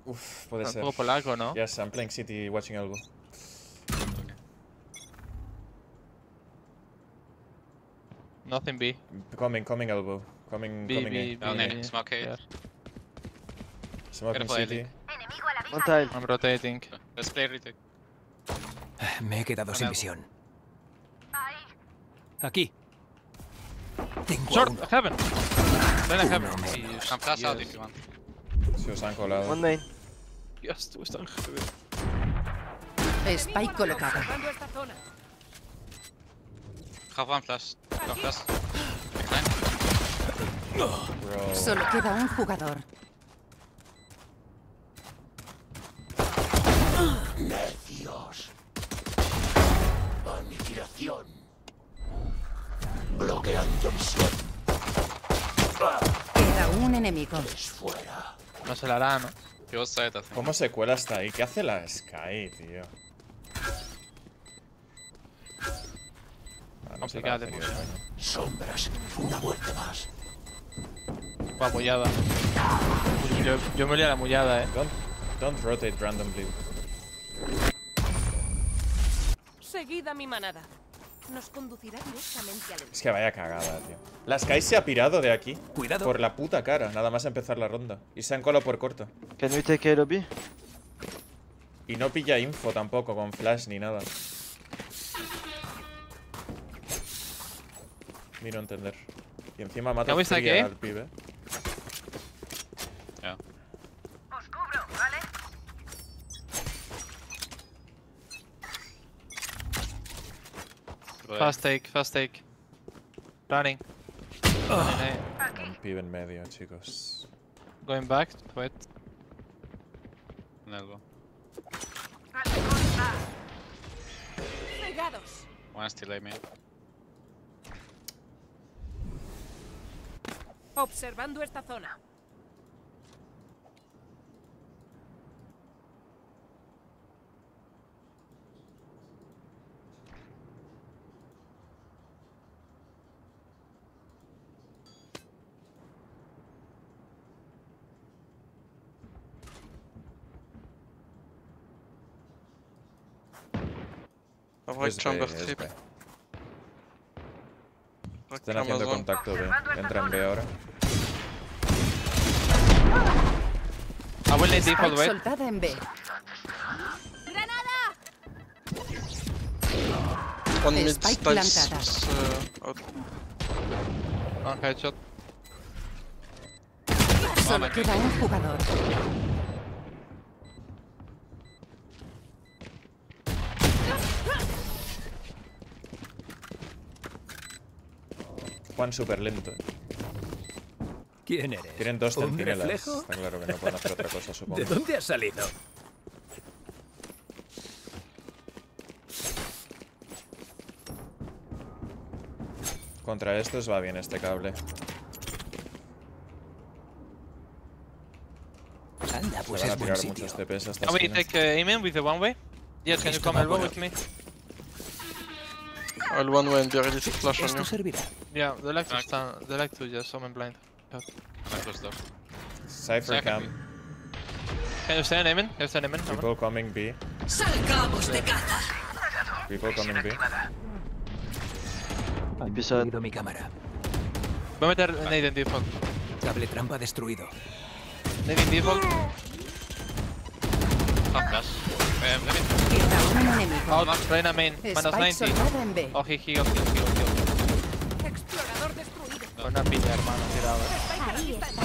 Uf, puede Un ser. poco polaco, ¿no? Yes, I'm playing City, watching elbow. Nothing B. Coming elbow. Coming B, A. B, Down B. A, smoke A. Yeah. Smoking Careful, City. One tile. I'm rotating. Let's play retake. Me he quedado sin elbow. visión. Aquí. Tengo a Short, uno. heaven. Ven a heaven. Can flash out if you want. Se os han colado. One main. Dios, tú estás heaven. Spike colocado. Have one flash. One flash. Behind. Bro. Solo queda un jugador. Necios. Aniquilación. Bloqueando misión. Queda un enemigo. Fuera. No se la hará, ¿no? He was side, I think. ¿Cómo se cuela hasta ahí? ¿Qué hace la Sky, tío? Ah, no se la Complicado. hace ni de coña. Sombras. Una muerte más. Va mullada. Yo me lié la mullada, Don't rotate randomly. Seguid a mi manada. Nos conducirá directamente al Es que vaya cagada, tío. La Sky se ha pirado de aquí. Cuidado. Por la puta cara, nada más empezar la ronda. Y se han colado por corto. Can we take A lobby? Y no pilla info tampoco con flash ni nada. Ni no entender. Y encima mata ¿Ya viste free qué? al pibe. Yeah. Fast take, fast take. Running. Running, Un pibe en medio, chicos. Going back, wait. An elbow. Cegados. One still A main. Observando esta zona. Avoid Es chamber B, es trip. B. Avoid Están haciendo Amazon. contacto B. Entran B ahora. I will need Spike default, wait. soltada en B. One mid Spike slice plantada. out. One headshot. Solo queda un jugador. Juan súper lento. ¿Quién eres? Tienen dos ¿Un centinelas. reflejo? Está claro que no pueden hacer otra cosa, supongo. ¿De dónde has salido? Contra estos va bien este cable. Anda, Se pues van a es buen tirar sitio. muchos TPs hasta Can we esquina. take aiming with the one way? Yes, can you Esto come va elbow por with me? I'll one way and be ready to flash on Esto you. servirá. Yeah, they like to Alright. stand. They like to just summon blind. I'm close door. Cypher cam. Can you stand aiming? Can you stand aiming? People coming B. Salgamos de caza. People coming B. Han Pisado. destruido mi cámara. Voy a meter nade en default. Cable trampa destruido. Nade en default. Half flash. Let me. Queda un enemigo. Out, Reina main. Minus Spike 90. soltada en B. Oh, he healed. Explorador destruido. Con una piña, hermano, tirado. Ahí está.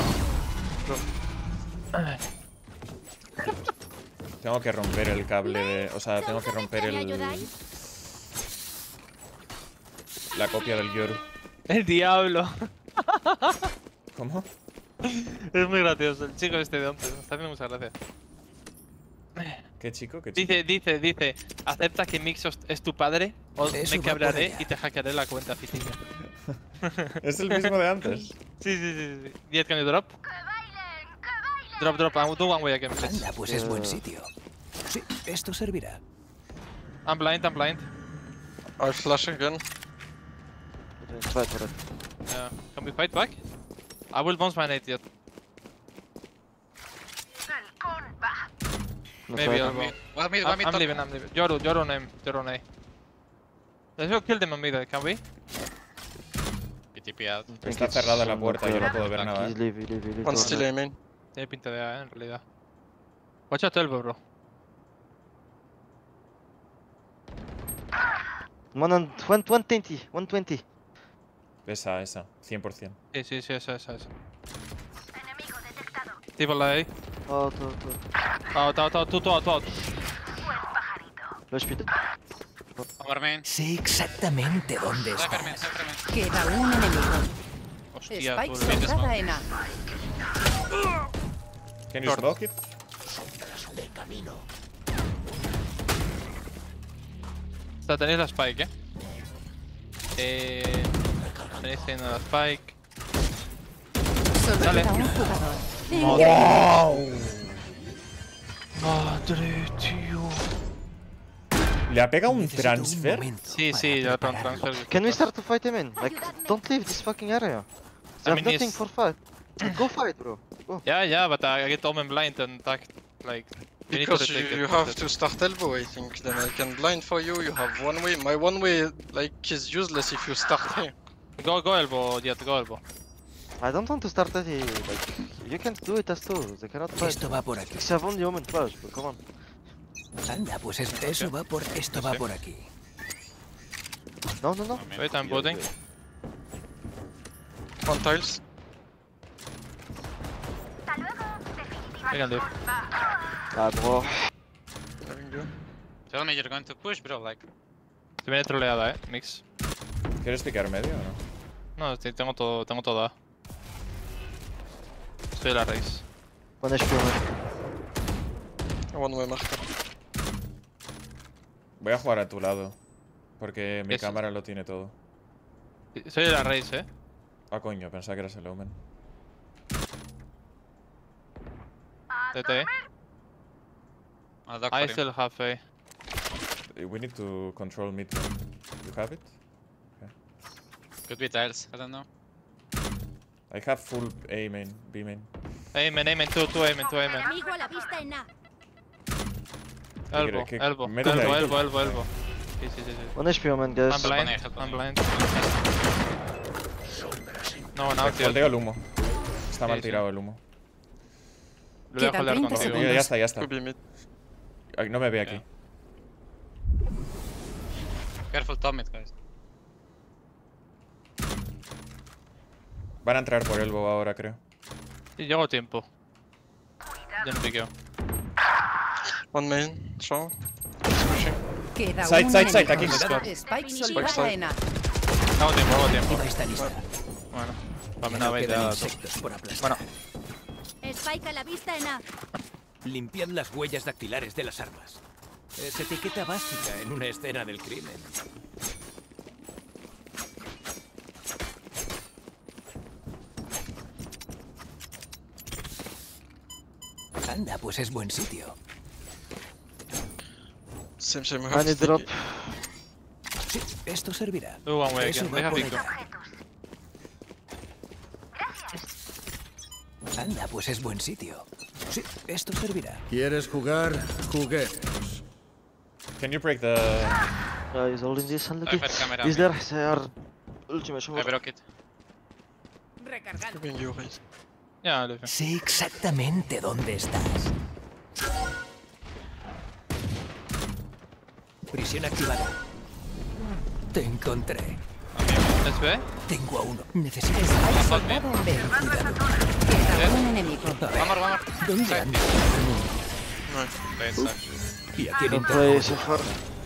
Tengo que romper el cable de... O sea, tengo que romper el... La copia del Yoru. El diablo. ¿Cómo? Es muy gracioso. El chico este de antes. Me está haciendo mucha gracia. ¿Qué chico? ¿Qué chico? Dice, acepta que Mixos es tu padre o Eso me va quebraré por allá. y te hackearé la cuenta ficticia. ¿Es el mismo de antes? Sí. Diez, can you drop? Drop, I'll do one way again, please. Anda, pues es buen sitio. Sí, esto servirá. I'm blind. I'll flash again. Try for it. Can we fight back? I will bounce my nade yet. No Maybe side. elbow. One mid, one mid. I'm top. leaving, I'm leaving. Yoru name, Yoru name. Let's go kill them on mid, can we? TP out. Think Está it's cerrada la on puerta, the yo no curve. puedo ver nada. He's leave, he leave. One still A main. Tiene pinta de A, en realidad. Watch out elbow, bro. 120, 120. Esa, 100%. Sí, esa. Tipo la A. Out. Tú, out. Flash pit. Over main. Sé exactamente dónde Cypher main, estás. cypher main. Queda un enemigo. Hostia, Spike tú. centrada en A. Can you smoke it? Tenéis la spike, tenéis la spike. Solo Dale. queda un jugador. Madre, tío. ¿Le ha pegado un Necesito transfer? momento Sí, para ya prepararlo. transfer. Can we start to fight him in? Like, don't leave this fucking area. They I have mean, nothing yes. for fight. Go fight, bro. Go. Yeah, but I get Omen blind and attack. Like, you need to Because retake you it. have to start elbow, I think. Then I can blind for you. You have one way. My one way, like, is useless if you start here. Go elbow, Jet, go elbow. I don't want to start that. Like, you can't do it as two. They cannot fight. Esto va por aquí. They have only Omen flash, but come on. Anda, pues esto va por aquí. No. Wait, I'm booting. One tiles. I can do. Ah, bro. Having you. Tell me you're going to push, bro. Like, Se viene troleada, Mix. ¿Quieres picar medio o no? No, tengo todo A. Soy la raíz. One HP Omen. One way marker. Voy a jugar a tu lado. Porque mi Eso. cámara lo tiene todo. Soy la raíz, Ah, coño, pensaba que eras el Omen. TT. I'll duck I for him. still have A. We need to control mid. You have it? Could be tiles. I don't know. I have full A main, B main. Amen, two amen. Enemigo a la vista en A. Elbow. Métele ahí. Elbow. Sí. One HP Omen, guys. I'm blind. Help me. I'm blind. No one out yet. Holdeo el humo. Está mal Sí. tirado el humo. Lo voy a Quedan holdear 30 contigo. segundos. Ya está. Could be mid. Ay, no me ve aquí. Yeah. Careful top mid, guys. Van a entrar por elbow ahora, creo. Sí, llevo tiempo. Ya no piqueo. One main. Strong. Pushing. Queda Side, un side, enemigo. aquí. Spike soltada en A. Hago tiempo. Activa esta lista. Bueno, Ya vamos no a ver quedan ya. insectos por aplastar. Bueno, Spike a la vista en A. Limpiad las huellas dactilares de las armas. Es etiqueta básica en una escena del crimen. Anda, pues es buen sitio. Same. We I have need sticky. drop. Sí, esto servirá. do one way Eso again. They va have por pico. allá. Anda, pues es buen sitio. Sí, esto servirá. ¿Quieres jugar? Juguemos. Can you break the... He's holding this and look Cypher it. camera. He's there. They are ultimate. I broke it. Recargando. Giving you raise. Ya, lo hice. Sé exactamente dónde estás. Prisión activada. Te encontré. ¿Es B? Tengo a uno. Necesito Spike Hold me. soltada en B. cuidado. Queda un enemigo. A ver, One more. ¿dónde anda? Nice. Play inside. Y aquí Don't play so far.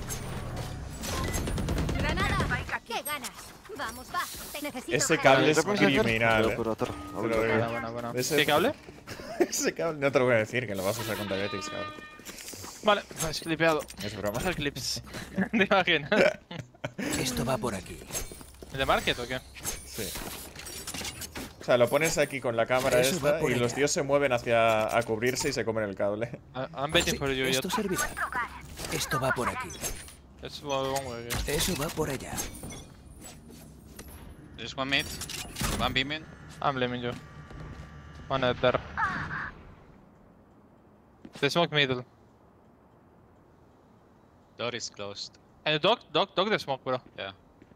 Granada. ¿Qué ganas? Vamos, va. Te necesito. Ese cable es Drop me Cypher. criminal, Drop atrás. Te lo digo. Bueno. Ese- ¿Qué cable? Ese cable no te lo voy a decir, que lo vas a usar contra Betix, cabrón. Vale, es clipeado. Es broma. Haz el clips. ¿Te imaginas? Esto va por aquí. ¿El de market o qué? Sí. O sea, lo pones aquí con la cámara Eso va esta por y los allá. tíos se mueven hacia a cubrirse y se comen el cable. I'm waiting Sí, for you. esto servirá. Esto va por aquí. It's one way. Eso va por allá. There's one mid. One B mid. I'm blaming you. One there. They smoke middle. Door is closed. And dog the smoke, bro. Yeah.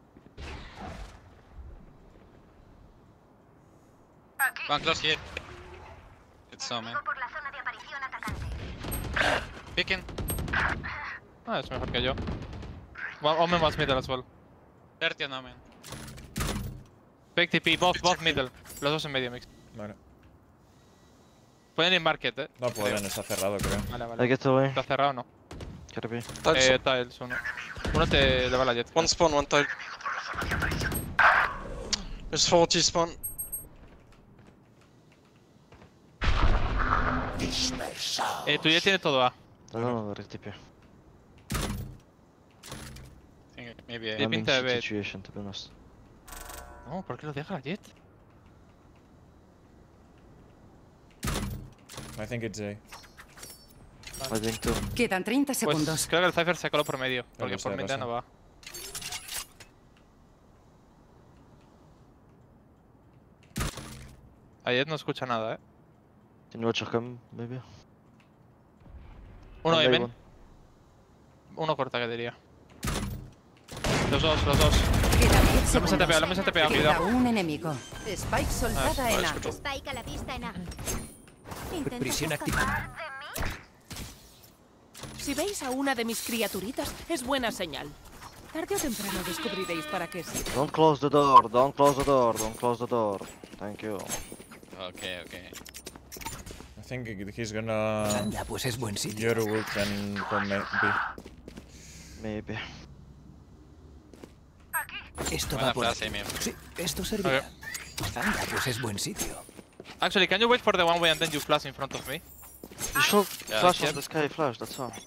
One close here. It's so man. Picking. Ah, es mejor que yo. Omen was middle as well. 30 no man. Big TP, both middle. Los dos en medio mix. Vale. Pueden ir market, No pueden, está cerrado, creo. Vale, I vale. get away. ¿Está cerrado o no? Gotta be. Tiles. Tiles, uno. Uno te le va la jet. One spawn, one tile. There's 40 spawn. Tu jet tiene todo A. I don't know where it's TP. I think maybe Dip I'm in into a bed. situation, to be honest. No, ¿por qué lo deja la jet? I think it's A. I think too. Quedan 30 Pues segundos. creo que el Cypher se coló por medio. Porque lo sé, por lo medio sé. no va. A jet no escucha nada, Can you watch her come, maybe? Uno One by Amen. one. Uno corta, que diría. Los dos. Quedan 10 Lo hemos segundos. TPado, lo hemos TPado, Queda cuidado. un enemigo. Spike soltada en A. Spike a la vista en A. Intento Prisión activada. Si veis a una de mis criaturitas, es buena señal. Tarde o temprano descubriréis para qué sirve. Don't close the door, don't close the door, don't close the door. Thank you. Okay, okay. I think he's gonna... Anda, pues es buen sitio. Your ult and come B. Maybe. Esto Buena va por frase, aquí. man. Sí, esto servirá. Anda, pues es buen sitio. Actually, can you wait for the one way and then you flash in front of me? You should Yeah, flash yep. on the sky flash, that's all.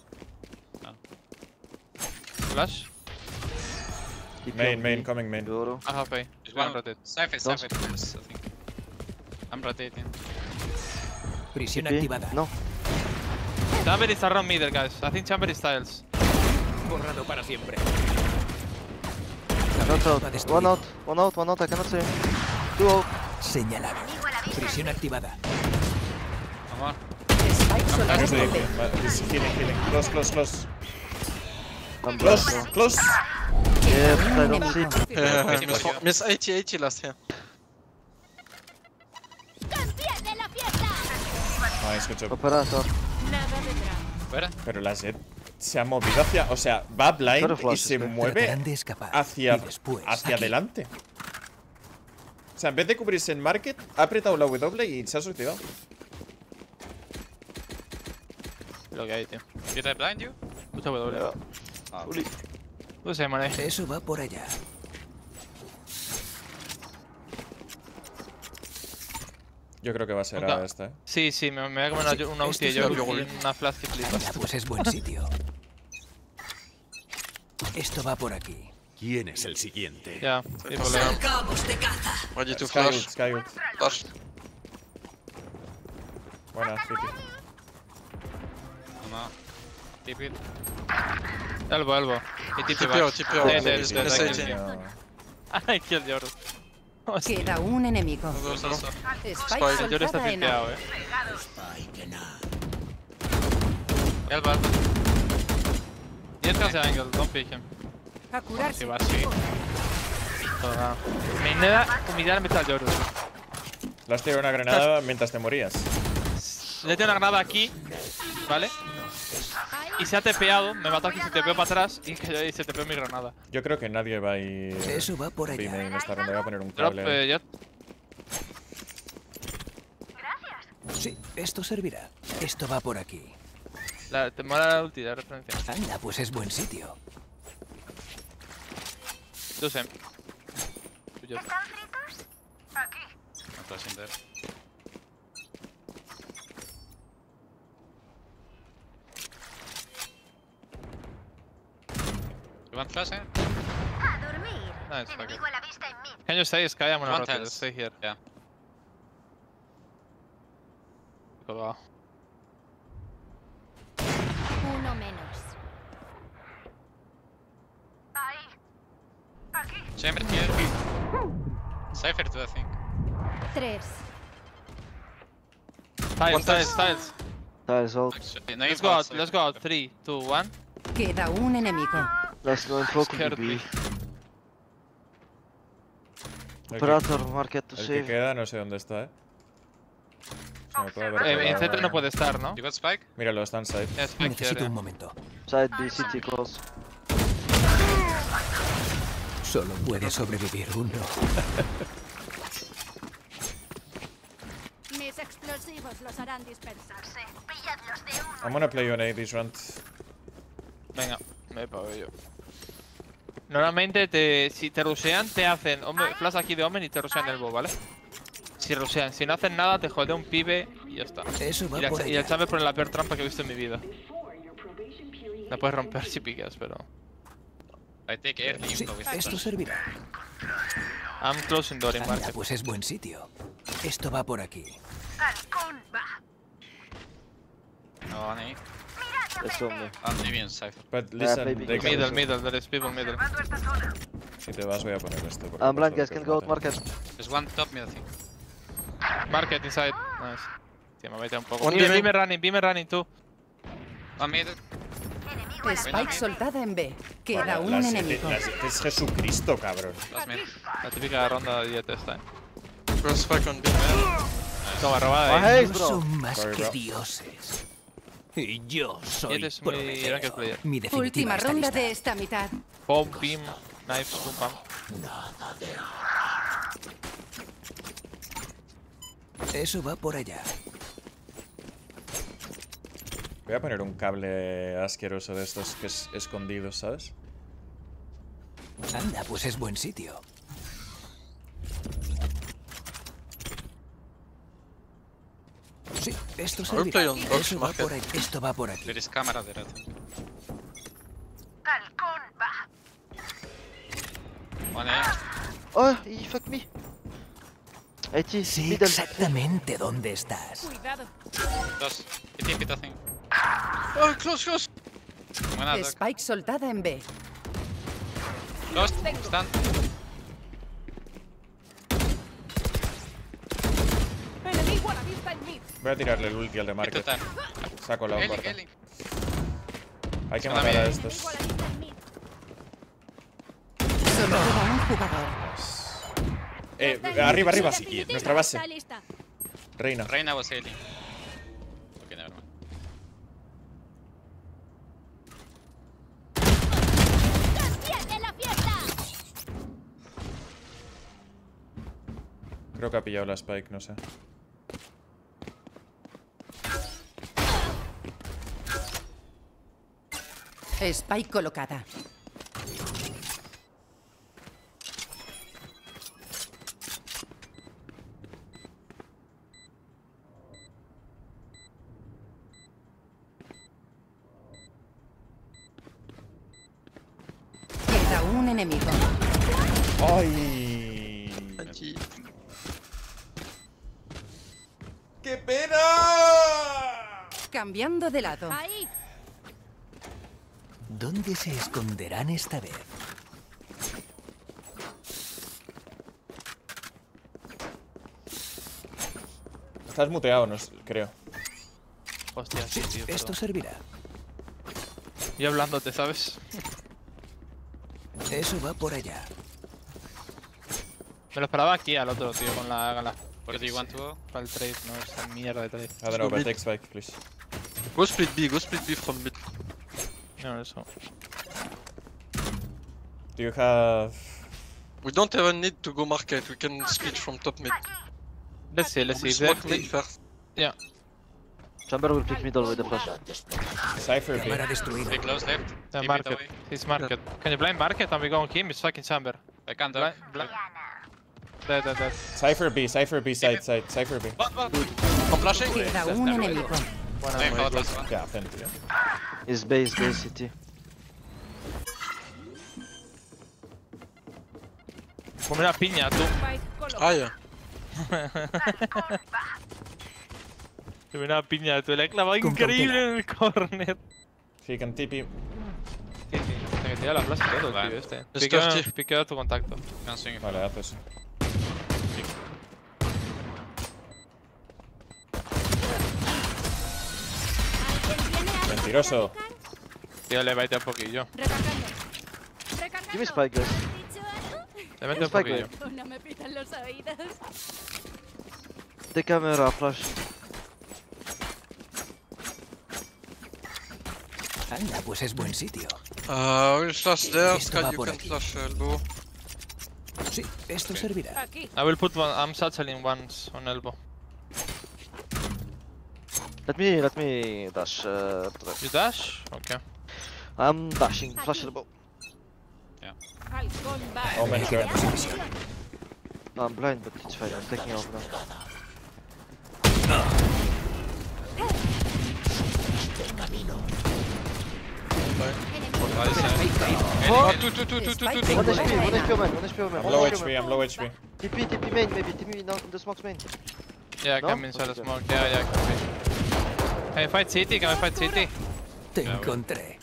Flash? TP Main, on main, B. coming main. I Euro. have A. There's One one rotate. Cypher, Don't- Cypher, yes, I think. I'm rotating. Prisión TP. activada. No. Chamber is around middle, guys. I think Chamber is tiles. Borrado para siempre. Not out. Va destruido. One out, I cannot see. 2 out. Señalado. Prisión activada. One more. Spike soltada Close en the B. He's healing. Close. I'm Close. Yeah, but I don't see. Miss 80 last here. ¡Empiece la fiesta! Nice, good job. Operator. Nada de drama. Fuera. Pero la Zed se ha movido hacia... O sea, va blind Claro, y flash, se es que mueve Tratarán de escapar. hacia, Y después, hacia aquí. adelante. O sea, en vez de cubrirse en market, ha apretado la W y se ha suicidado. Lo que hay, tío. Did I blind you? Puta W. Ah, Fully. No sé, man. Eso va por allá. Yo creo que va a ser Nunca. a esta, Sí, me voy a comer Sí, una ulti esto yo es lo y una flash que flipas. Anda, pues es buen sitio. Esto va por aquí. ¿Quién es el siguiente? Ya, sí, problema. Ready to Sky ult, flash. Sky ult. Flash. Buena, City. no. Keep it. Elbow. Y TP TPO, back. TPO. Dead, Miss I 80. I killed Yoru. Queda un enemigo. Those also. Spike Spike. Yoru está soltada en A. tilteado, Elbow. Jet has the angle, don't pick him. A Si curarse. va así. Toda. Me da humillar en vez al Yoru. Le has tirado una granada mientras te morías. Le he tirado una granada aquí, ¿vale? Y se ha tepeado, me mató aquí, se tepeó para atrás y se tepeó mi granada. Yo creo que nadie va a ir... Eso va por B allá. main esta ronda. Voy a poner un Drop, cable ahí. Jet. Sí, esto servirá. Esto va por aquí. Te mola la ulti, la referencia. Anda, pues es buen sitio. Tú sé. Tú, Jet. I'm flashing there. You want flash, eh? A dormir. Nice, fuck it. Enemigo a la vista en mid. Can you stay, Sky? I'm gonna One rotate. tiles. Stay here. Yeah. Go. Uno menos. Chamber here. Cypher too, I think. 3. Tiles, One tiles, tiles. tiles. Tiles out. Actually, no, Let's go out, let's go out. 3, 2, 1. Queda un enemigo. Let's go and focus Scared B. me. Operator, market to El que save. queda no sé dónde está, Se me puede haber En colado. centro no puede estar, ¿no? You got spike? Míralo, está en side. Yeah, Spike Necesito here, un momento. Side B, city close. Solo puede sobrevivir uno. Mis explosivos los harán dispersarse. Pilladlos de uno. I'm gonna play you an A this round. Venga, me pago yo. Normalmente si te rushean, te hacen flash aquí de Omen y te rushean el bow, ¿vale? Si rushean, si no hacen nada, te jodea un pibe y ya está. Eso va por Y el allá. chamber pone la peor trampa que he visto en mi vida. La puedes romper si piqueas, pero... I take early Sí, info with esto flash. servirá. I'm closing door in Anda, market. pues es buen sitio. Esto va por aquí. Halcón va. No, one A. Let's on me. Maybe in Cypher. But listen, baby. they can- Middle, there is people middle. si te vas voy a poner esto. porque I'm blind, paso guys. que Can os go out maten. market. There's one top mid, I think. Market inside. Nice. Tío, me mete un poco. One Be B. me running tú. One mid. Spike soltada en B. Queda un La enemigo. es Jesucristo, cabrón. Last mid. La típica ronda de 10 esta, First spike on B. Toma, robada Oh, ahí. hey, No bro. son más Sorry, que bro. dioses. Y yo soy Diez es muy Prometeo. ranked player. Mi definitiva Última está ronda lista. de esta mitad. Bomb, beam, knives, boom, pam. Eso va por allá. Voy a poner un cable asqueroso de estos que es escondidos, ¿sabes? Anda, pues es buen sitio. Sí, esto I'll play servirá. on box Eso va market. por ahí. Esto va por aquí. There is camera there, I think. Halcón va. One A. Oh, he fucked me. 80, Sé middle. exactamente dónde estás. Cuidado. Close. Pit, I think. Oh, close, close. One out, dog. Spike soltada en B. Close. Stand. Enemigo a la vista en mid. Voy a tirarle el ulti al de Hit market. to 10. Saco la Healing, cuarta. healing. Hay que Está matar a bien. estos. Tengo a la vista en mid. Solo queda un jugador. Arriba, arriba. Definitiva Nuestra base. está lista. Reina. Reina was healing. Okay, never mind. ¡Viene la fiesta! Creo que ha pillado la spike, no sé. Spike colocada. Queda un enemigo. ¡Ay! Anti. ¡Qué pena! Cambiando de lado. Ahí. ¿Dónde se esconderán esta vez? Estás muteado, no sé, creo. Hostia, sí, tío. Esto perdón. servirá. Y hablándote, ¿sabes? Eso va por allá. Me lo esperaba aquí al otro, tío, con la Where do you want to go? para el trade, no, esta mierda de trade. I don't know, but take spike, please. Go split B from mid. No, eso. Do you have... We don't even need to go market, we can split from top mid. Let's see, let's We see. smoke mid first. Yeah. Chamber will pick middle with the flash. Cypher B. Cámara destruida. Stay close left. The Keep it market. away. He's market. Can you blind market and we go on him? It's fucking chamber. I can't dog. Dead. Cypher B side, Cypher B. I'm flashing. Queda un enemigo. Same thought last one. ¿Qué hacen, tío? Is base city. Come una piña, tú. Spike colocado. Ah, yeah. Come una piña, tú. Le he clavado Con increíble en el corner. He can TP. Sí. Tengo que tirar la flash y todo, Vale. tío, este. Es thirsty. Piqueo tu contacto. Can't swing it. Vale, haz eso. ¿Alguien tiene algo Mentiroso. que platicar? Tío, elevate un poquillo. Recargando. Give me spike, guys. Elevate un Spike, poquillo. No me pitan los oídos. De camera, flash. Anda, pues es buen sitio. We'll flash there, Esto Sky, va you por can aquí. flash elbow. Sí, esto servirá. Aquí. I will put one. I'm satcheling once on elbow. Let me dash. You dash? Okay. I'm dashing. Flash elbow. Halcón va. Omen short. I'm blind, but it's fine. I'm taking off now. Oh, two. One HP, man. I'm low HP, I'm low HP. TP main, maybe. TP now in the smokes main. Yeah, No? come inside the Okay. smoke. Yeah, can be. Can we fight City? Can we fight City? Te encontré.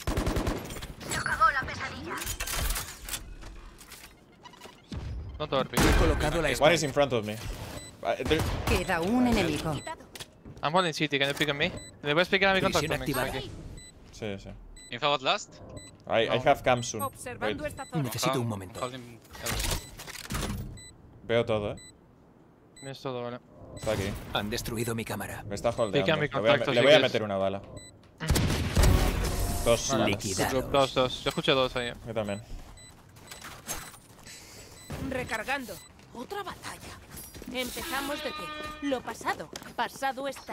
Don't overpick. He colocado la One is espalda. in front of me. Queda un enemigo. I'm holding City. Can you pick on me? ¿Me puedes picar a mi contacto? Prisión activada. Sí, sí. Info what last? I have cam soon. Wait, Observando esta zona. Necesito un momento. Hold him elbow. veo todo, Es todo, vale. Está aquí. Han destruido mi cámara. Me está Pica holdeando. mi Le contacto, le si voy a quieres. meter una bala. Dos balas. Liquidado. Dos. Yo escuché dos ahí. Yo también. Recargando. Otra batalla. Empezamos de cero. Lo pasado. Pasado está.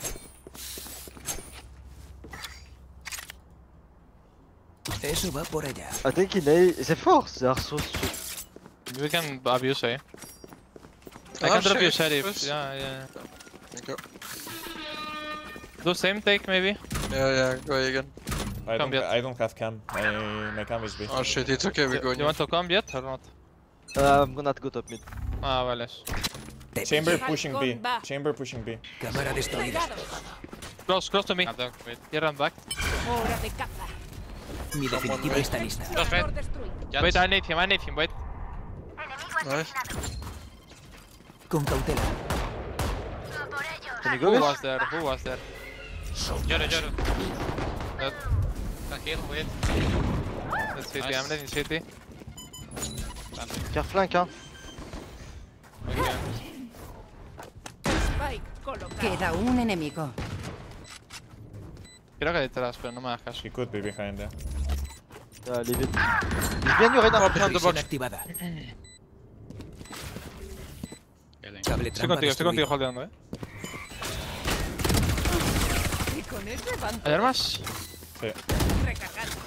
Eso va por allá. I think in A, c'est fort. They are so. We can abuse A. I Ah, can drop you sheriff, sheriff. yes. Yeah. Thank you. Do same take maybe. Yeah, go again. Come yet. I don't have cam. My cam is B. Oh shit, it's okay, we go in. You want to come yet or not? I'm gonna go top mid. Ah, vale. Te Chamber pillé. pushing B. Va. Chamber pushing B. Cámara destruida. Close to me. Wait. You run back. Hora de caza. Mi definitiva está lista. Just wait. Por destruir. Wait, I need him. Wait. Nice. Con cautela. Can you Who go, guys? was there? Yoru. Dead. Can heal, wait. That's City. Nice. I'm letting City. Care flank, hein. Okay. Spike colocado. Queda un enemigo. Creo que detrás, pero no me hagas caso. She could be behind there. Yeah, leave it. He's behind you right now. Behind the Prisión box. activada. Killing. Cable trampa Estoy contigo destruido. holdeando, Y con ese van ¿Hay armas? Sí. recargando.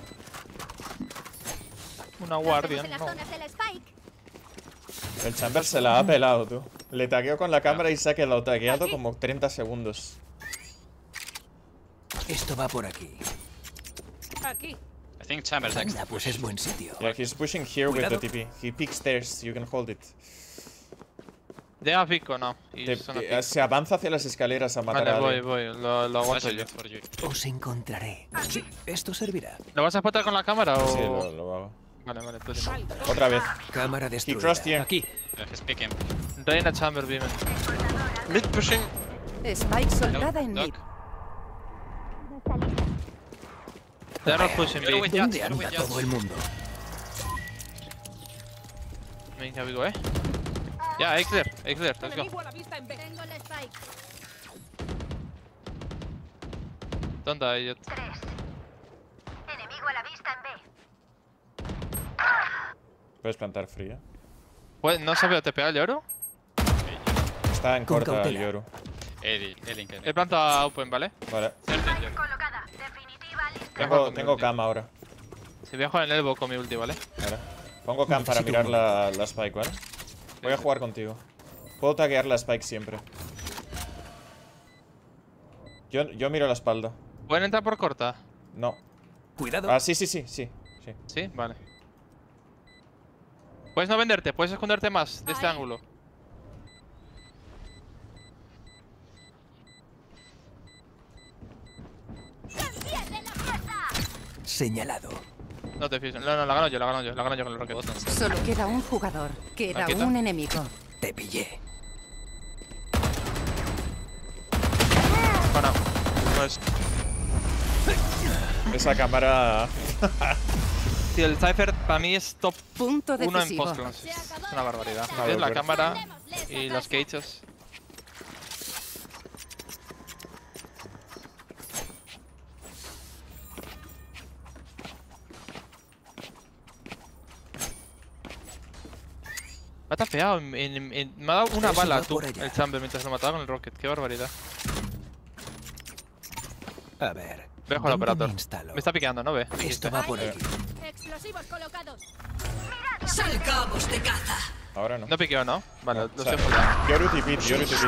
Una guardia, En las no. zonas del Spike. El Chamber se la ha pelado, tú. Le tagueo con la cámara y se ha quedado tagueado como 30 segundos. Esto va por aquí. Aquí. I think Chamber next. Anda, pues es buen sitio. Yeah, he's pushing here with the Cuidado. TP. He picks stairs, you can hold it. Llega Pico, no. Y Se avanza hacia las escaleras a matar a Vale, alguien. voy. Lo aguanto Flashing yo. it for you. Os encontraré. Sí, esto servirá. ¿Lo vas a spotar con la cámara o...? Sí, lo hago. Vale, tú dime. Otra vez. Cámara He destruida. crossed here. Aquí. Yeah, he's picking. Reina Chamber, Beamen. Mid pushing. Spike soltada en mid. Duck. They're not pushing Yoru B. with ¿Dónde Jats, Yoru anda with Jats. todo el mundo? Venga, we go, Yeah, Exler, let's go. Enemigo a la vista en B. Tengo el Spike. Don't die yet. Enemigo a la vista en B. Puedes plantar fría. Pues, ¿no sabía TPA el Yoru? Está en Con corta el cautela. Yoru. Elink. He plantado open, ¿vale? Vale. Colocada. Definitiva lista. Tengo cam ahora. Si voy a jugar en el elbow con mi ulti, ¿vale? Vale. Pongo cam para Necesito mirar un la spike, ¿vale? Voy a jugar contigo. Puedo taguear la spike siempre. Yo miro la espalda. ¿Pueden entrar por corta? No. Cuidado. Ah, sí. ¿Sí? Vale. Puedes no venderte, puedes esconderte más de este Ahí. ángulo. Señalado. No te fíes. No, la gano yo con el rocket. Solo queda un jugador. Queda ¿Marqueta? un enemigo. Te pillé. Bueno, Nice. Esa cámara... Tío, el Cypher para mí es top Punto 1 en decisivo. post-close. Es una barbaridad. Una Es la locura. cámara y los cages. Me ha tapeado, me ha dado una Eso bala va tú, por allá. el Chamber, mientras lo mataba con el rocket. Qué barbaridad. A ver. Dejo el ¿dónde operador. me instalo? Me está picando, ¿no ve? Esto va por aquí. Explosivos colocados. Salgamos de caza. Ahora no. No piqueo, ¿no? Vale, No, lo o sea, sé jugar. Yoru TP, Yoru TP.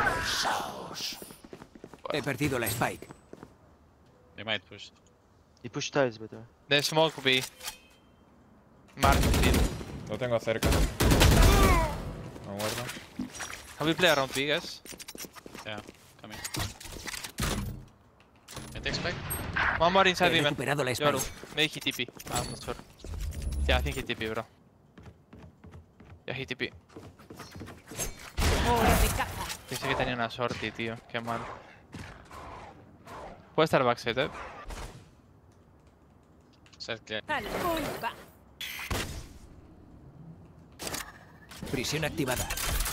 He perdido la Spike. They might push. He pushed tiles, but De smoke B. Mark, field. Lo tengo cerca. No muerdo. Have we play around B, guys? Yeah, coming. I take spike. One more inside He B, man. recuperado la Yoru, Spike. maybe he TP. I'm not sure. Yeah, I think he TP, bro. Yeah, he TP. Hora de caza. Pensé que tenía una sortie, tío. Qué mal. Puede estar backside, eh. Set clear. Halcón va. Prisión activada.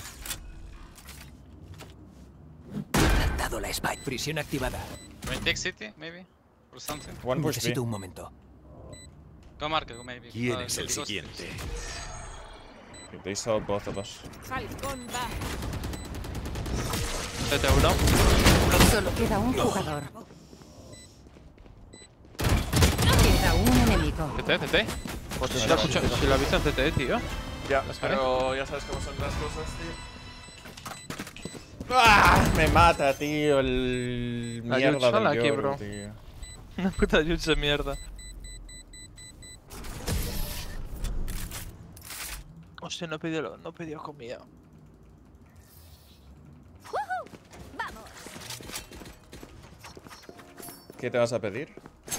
Plantado la Spike. Prisión activada. Can we take city, maybe? Or something? One push B. Necesito un momento. Go Market, go maybe. ¿Quién es el go siguiente? They saw both of us. Halcón va. CT1. Solo queda un jugador. Queda un enemigo. CT. Si lo has visto en CT, tío. Ya, Las pero ya sabes cómo son las cosas, tío. ¡Ah! Me mata, tío, el La mierda Yutsala del aquí, Yoru, bro. tío. Una puta Yuts de mierda. Hostia, no he pedido comida. Vamos. ¿Qué te vas a pedir?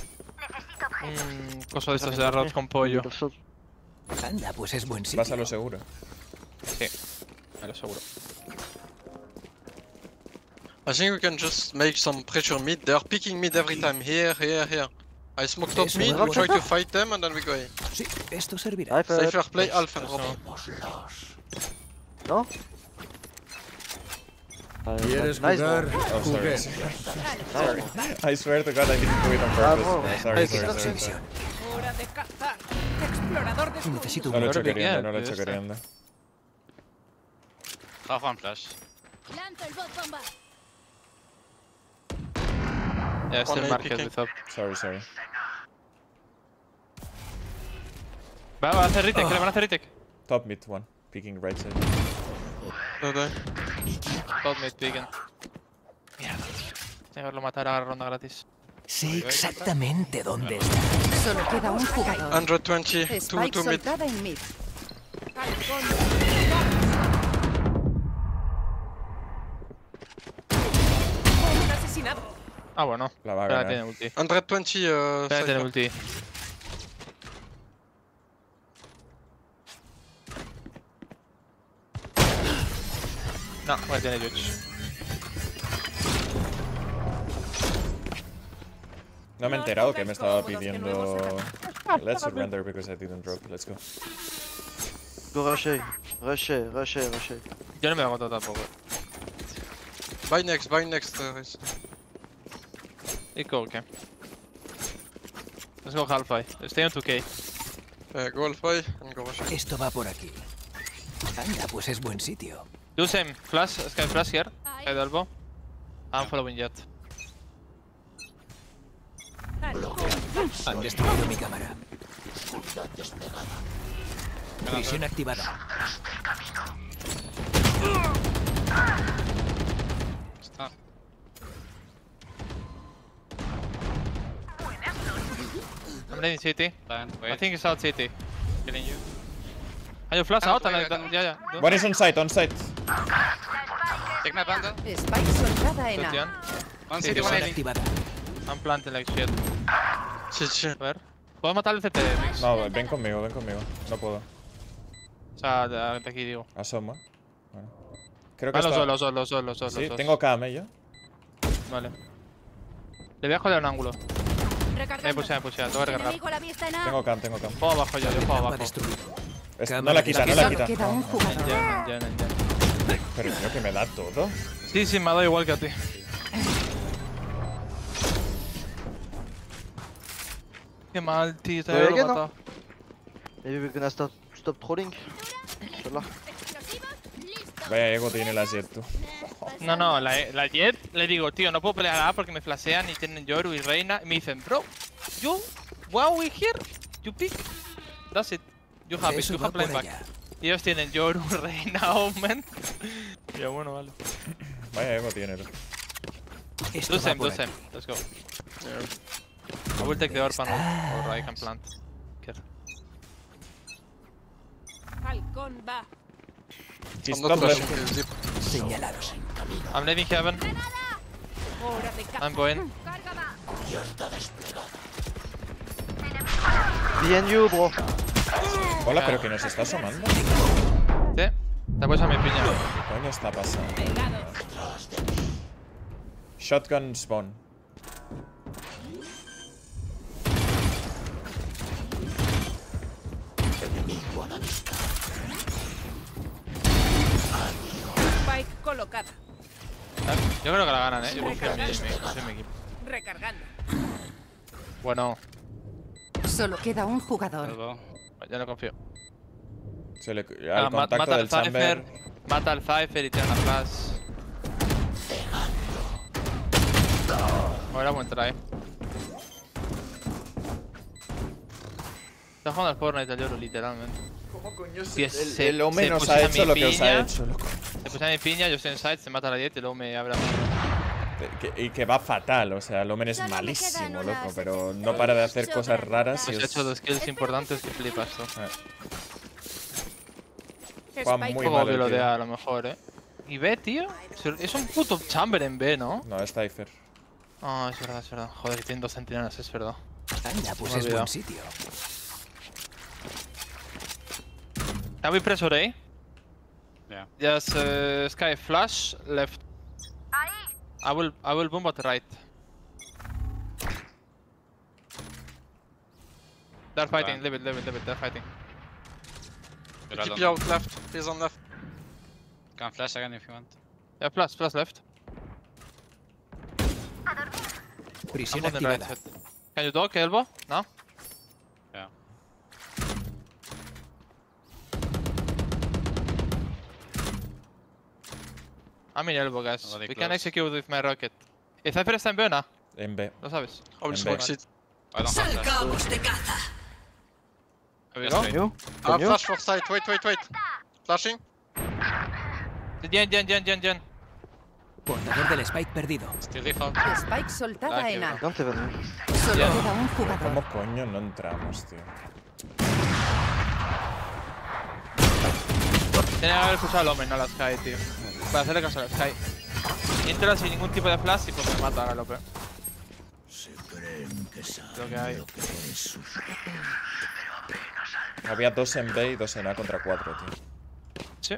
Cosa de estos de arroz con pollo. Anda, pues es buen sitio. Vas a lo seguro. Sí, me lo seguro. I think we can just make some pressure mid. They are picking mid every time. Here, here, here. I smoke top Eso, mid, ¿verdad? try to fight them and then we go in. Sí, esto servirá. Cypher play Alpha and drop. no? ¿Quieres nice jugar? one. Oh, sorry. Nice one. I swear to God, I didn't do it on purpose. Bravo. No, sorry, sorry, Próxima sorry. misión. Hora de cazar. Explorador de Necesito No un lo he hecho Ahora queriendo, que no lo he hecho ya está. queriendo. Half one flash. Lanzo el bot bomba. Yeah, still One market picking. with up. Sorry. Va a hacer retake, le van a hacer retake. Top mid one, peeking right side. No, no. Top mid, vegan. Mierda, tío. Tengo que haberlo matado a la ronda gratis. Sé exactamente dónde está. Solo queda un jugador. 120, Spike two mid. soltada en mid. halcón. Un asesinado. Ah, bueno. La va a Espera, ganar. tiene ulti. 120 Espera, tiene Cypher. ulti. No, bueno, tiene Yuch. No me he enterado que me estaba pidiendo. Let's surrender because I didn't drop. Let's go. Go rusher. Rusher. Yo no me hago todo tampoco. Buy next, Rice. Eco, okay. Let's go half-fi. Stay on 2k. Go Alpha and go Rusher. Esto va por aquí. Anda, pues es buen sitio. Do same. Flash, sky flash here. Side elbow. I'm following jet. Han destruido mi cámara. Prisión activada. Stop. I'm landing city. Plan, I wait. think it's out city. Killing you. Are you flash out? Wait, Yeah. Do. One is on site, Take my bundle. Spike soltada en Good, A. yeah. One Sí, city, sí, one sí. AD. Activada. I'm planting like shit. Sí. A ver. ¿Puedo matar el CT, Mix? No, ven conmigo. No puedo. O sea, de aquí digo. Asoma. Bueno. Creo que Ah, está... los dos. Sí, tengo KM yo. Vale. Le voy a joder un ángulo. Recargando. Pusea, tengo que recargar. Enemigo a la vista en A. Tengo cam, tengo cam. Juego abajo yo juego Trampa abajo. destruido. No la quita, no la Solo quita. queda un No. jugador. En gen. Pero creo que me da todo. Sí, me ha dado igual que a ti. Qué mal, tío, te Pero lo ya he no. matado. Maybe we're gonna stop trolling. Inshallah. Vaya ego tiene la Jet, tú. No, la Jet le digo, tío, no puedo pelear a A porque me flashean y tienen Yoru y Reina. Y me dicen, bro, wow, we here, you pick. That's it. You have it, Eso you va have blind por back. allá. Y ellos tienen Yoru, Reina, Omen. Y yo, bueno, vale. Vaya ego tiene, tú. Esto Do va same, por do same. aquí. Let's go. I will take the orphan or I can plant. Care. Halcón va. He's I'm not top flashing left. his zip. Señalados. I'm leaving heaven. Hora de caza. I'm going. Carga va. Behind you, bro. Hola, pero que nos está asomando. ¿Sí? Te puedes a mi piña. ¿Qué coño está pasando? Shotgun spawn. Spike colocada. Yo creo que la ganan, yo confío en mi equipo. Recargando. Bueno, Solo queda un jugador. Elbow. ya no confío. Se le, Ah, al contacto mata al del chamber. Cypher. Mata al Cypher y tiene una flash. Bueno, era buen try. Está jugando al Fortnite el Yoru, literalmente. ¿Cómo coño Si el Omen nos ha hecho lo que os ha hecho, loco? Se puse a mi piña, yo estoy en side, se mata a la 10 y luego me abre a mí. Y que va fatal, o sea, el Omen es Solo me malísimo, quedan loco, unas pero no para de hacer cosas raras y Pues he hecho dos kills importantes que flipas tú. Juega Spike muy Como mal que el lo tío. de A, a lo mejor, Y B, tío. Es un puto chamber en B, ¿no? No, es Cypher. Ah, es verdad. Joder, que tienen dos centinelas, es verdad. Anda, pues Me he es olvidado. buen sitio. Can we pressure A? Yeah. Just Sky flash left. I will boom at right. They're fighting, leave it, they're fighting. Keep you out left. He's on left. Can flash again if you want. Yeah, plus left. Prisión I'm on the right activada. side. Can you dog elbow? No? Yeah. I'm in elbow, guys. Nobody We can close. execute with my rocket. ¿El Cypher está en B o no? En B. ¿Lo sabes? I will And smoke back. seat. I don't have flash. Salgamos de caza. Here we Just go. wait. You? I have you? flash for sight. Wait. Flashing. Gen. Portador del Spike perdido. Still default. Spike soltada en A. Don't even. Solo Yeah. queda un jugador. ¿Cómo coño no entramos, tío? Tenía que haber escuchado al Omen, no a la Sky, tío. Para hacerle caso a la Sky. Entra sin ningún tipo de flash y pues me mata a Lope. Lo que hay. Había 2 en B y 2 en A contra 4, tío. Sí.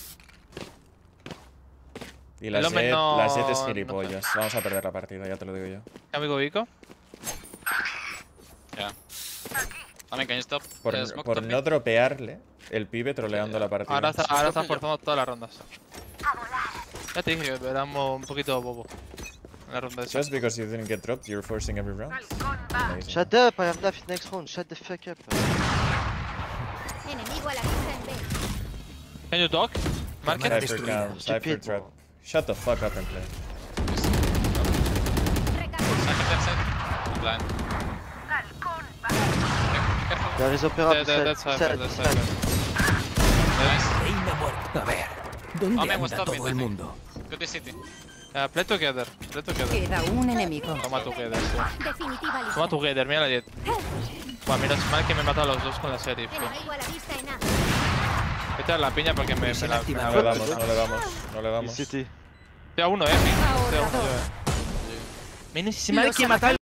Y la El Omen no- Jet es no gilipollas. Vamos a perder la partida, ya te lo digo yo. Amigo Vico. Yeah. I mean, can you stop? Por, Smoke por top no mid? dropearle, el pibe troleando la partida. Ahora está forzando todas las rondas. Ya te dije que éramos un poquito bobo. En la ronda esa. Just because you didn't get dropped, you're forcing every round. Amazing. Shut up, I have left next round. Shut the fuck up. Enemigo a la vista en B. Can you dog? Market? Cámara Cypher destruida. cam, Cypher Stupid. trap. Shut the fuck up and play. Recarga. Second left side. I'm blind. Careful. There is opera That's beside. Cypher, that's Cypher. Nice. Reina muerta. A ver. ¿Dónde Omen anda was top mid, todo I el think. mundo? Go to city. Play together. Queda un enemigo. Toma together, sí. Definitiva lista. Toma together, mira la Jet. Buah, mira, es mal que me he matado a los dos con la serie, tío. Enemigo a la vista en A. Vete a la piña porque me Prisión la... activada. No le damos, no le damos, no le In damos. city. Estoy a uno, Estoy a uno, Ahorrador. Menos mal que he matado